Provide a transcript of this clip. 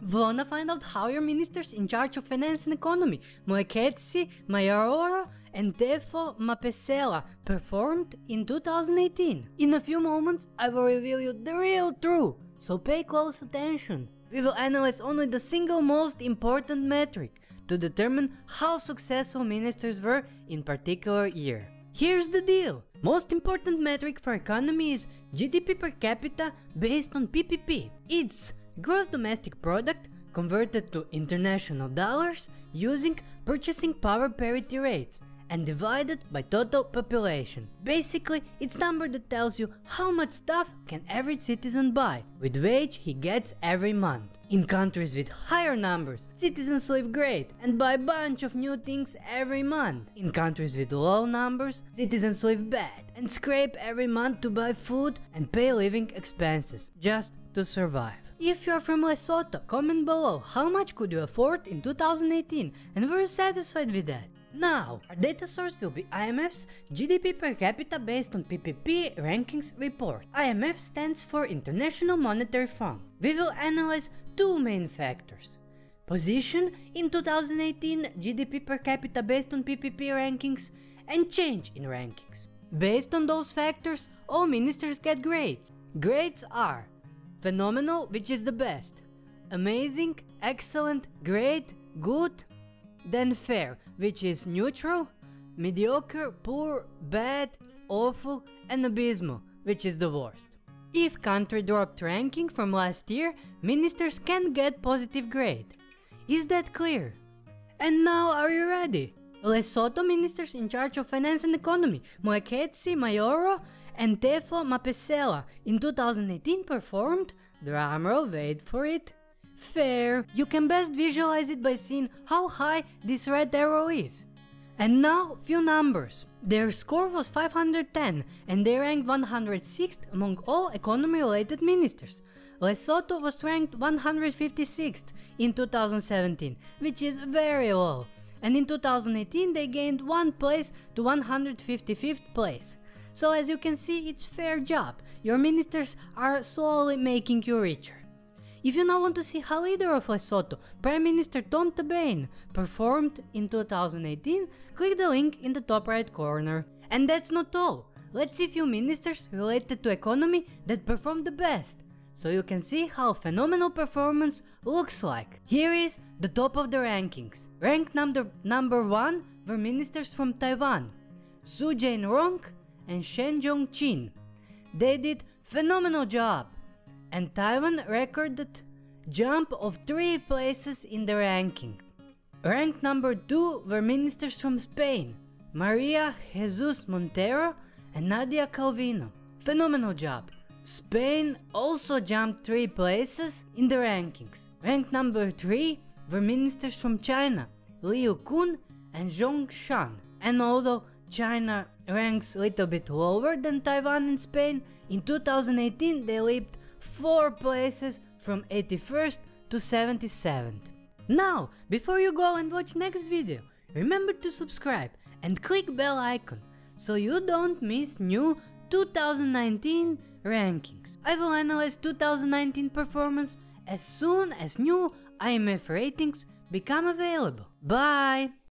Wanna find out how your ministers in charge of finance and economy, MOEKETSI MAJORO TEFO MAPESELA, performed in 2018? In a few moments, I will reveal you the real truth, so pay close attention. We will analyze only the single most important metric to determine how successful ministers were in particular year. Here's the deal. Most important metric for economy is GDP per capita based on PPP. It's gross domestic product converted to international dollars using purchasing power parity rates and divided by total population. Basically, it's number that tells you how much stuff can every citizen buy with wage he gets every month. In countries with higher numbers, citizens live great and buy a bunch of new things every month. In countries with low numbers, citizens live bad and scrape every month to buy food and pay living expenses just to survive. If you are from Lesotho, comment below how much could you afford in 2018 and were you satisfied with that? Now, our data source will be IMF's GDP per capita based on PPP rankings report. IMF stands for International Monetary Fund. We will analyze two main factors: position in 2018 GDP per capita based on PPP rankings and change in rankings. Based on those factors, all ministers get grades. Grades are phenomenal, which is the best, amazing, excellent, great, good, then fair, which is neutral, mediocre, poor, bad, awful, and abysmal, which is the worst. If country dropped ranking from last year, ministers can get positive grade. Is that clear? And now, are you ready? Lesotho ministers in charge of finance and economy, MOEKETSI MAJORO TEFO MAPESELA, in 2018 performed, drumroll, wait for it, fair. You can best visualize it by seeing how high this red arrow is. And now, few numbers. Their score was 510 and they ranked 106th among all economy-related ministers. Lesotho was ranked 156th in 2017, which is very low. And in 2018 they gained 1 place to 155th place. So as you can see, it's fair job. Your ministers are slowly making you richer. If you now want to see how leader of Lesotho, Prime Minister THABANE, performed in 2018, click the link in the top right corner. And that's not all. Let's see few ministers related to economy that performed the best, so you can see how phenomenal performance looks like. Here is the top of the rankings. Ranked number 1 were ministers from Taiwan, Su Jain-rong and Shen Zhongqin. They did phenomenal job, and Taiwan recorded jump of 3 places in the ranking. Ranked number 2 were ministers from Spain, Maria Jesus Montero and Nadia Calvino. Phenomenal job. Spain also jumped 3 places in the rankings. Ranked number 3 were ministers from China, Liu Kun and Zhong Shan. And although China ranks a little bit lower than Taiwan and Spain, in 2018 they leaped 4 places from 81st to 77th. Now, before you go and watch next video, remember to subscribe and click bell icon so you don't miss new 2019 rankings. I will analyze 2019 performance as soon as new IMF ratings become available. Bye!